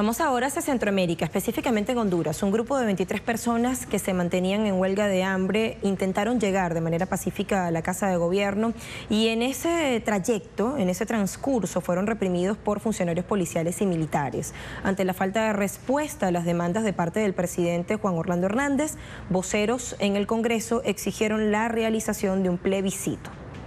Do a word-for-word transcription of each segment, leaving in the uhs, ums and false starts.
Vamos ahora hacia Centroamérica, específicamente en Honduras. Un grupo de veintitrés personas que se mantenían en huelga de hambre intentaron llegar de manera pacífica a la Casa de Gobierno y en ese trayecto, en ese transcurso, fueron reprimidos por funcionarios policiales y militares. Ante la falta de respuesta a las demandas de parte del presidente Juan Orlando Hernández, voceros en el Congreso exigieron la realización de un plebiscito.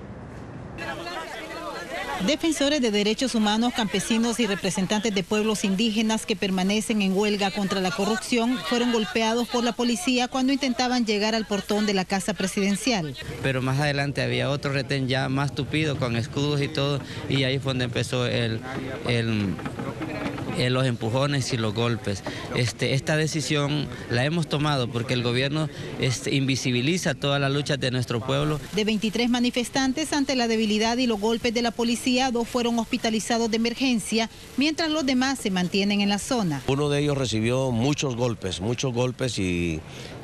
Defensores de derechos humanos, campesinos y representantes de pueblos indígenas que permanecen en huelga contra la corrupción fueron golpeados por la policía cuando intentaban llegar al portón de la Casa Presidencial. Pero más adelante había otro retén ya más tupido con escudos y todo, y ahí fue donde empezó el, el, el, los empujones y los golpes. Este, esta decisión la hemos tomado porque el gobierno este, invisibiliza todas las luchas de nuestro pueblo. De veintitrés manifestantes, ante la debilidad y los golpes de la policía, dos fueron hospitalizados de emergencia, mientras los demás se mantienen en la zona. Uno de ellos recibió muchos golpes, muchos golpes y,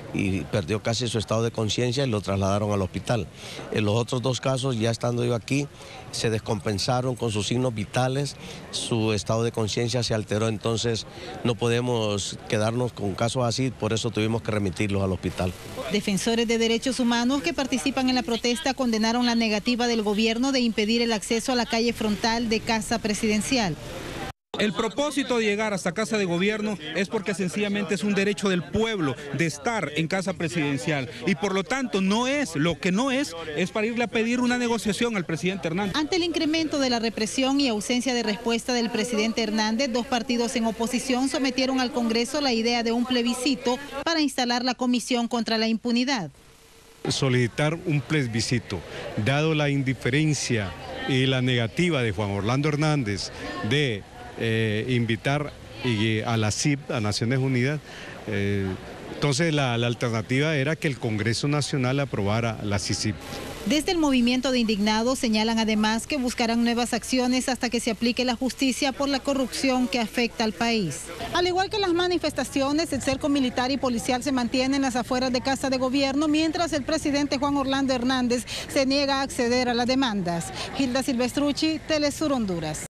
y perdió casi su estado de conciencia y lo trasladaron al hospital. En los otros dos casos, ya estando yo aquí, se descompensaron con sus signos vitales, su estado de conciencia se alteró, entonces no podemos quedarnos con casos así, por eso tuvimos que remitirlos al hospital. Defensores de derechos humanos que participan en la protesta condenaron la negativa del gobierno de impedir el acceso a la calle frontal de Casa Presidencial. El propósito de llegar hasta Casa de Gobierno es porque sencillamente es un derecho del pueblo de estar en Casa Presidencial y por lo tanto no es, lo que no es, es para irle a pedir una negociación al presidente Hernández. Ante el incremento de la represión y ausencia de respuesta del presidente Hernández, dos partidos en oposición sometieron al Congreso la idea de un plebiscito para instalar la Comisión contra la Impunidad. Solicitar un plebiscito, dado la indiferencia y la negativa de Juan Orlando Hernández de Eh, invitar y, a la C I P, a Naciones Unidas. Eh, entonces la, la alternativa era que el Congreso Nacional aprobara la C I P. Desde el movimiento de indignados señalan además que buscarán nuevas acciones hasta que se aplique la justicia por la corrupción que afecta al país. Al igual que las manifestaciones, el cerco militar y policial se mantiene en las afueras de Casa de Gobierno, mientras el presidente Juan Orlando Hernández se niega a acceder a las demandas. Hilda Silvestrucci, Telesur Honduras.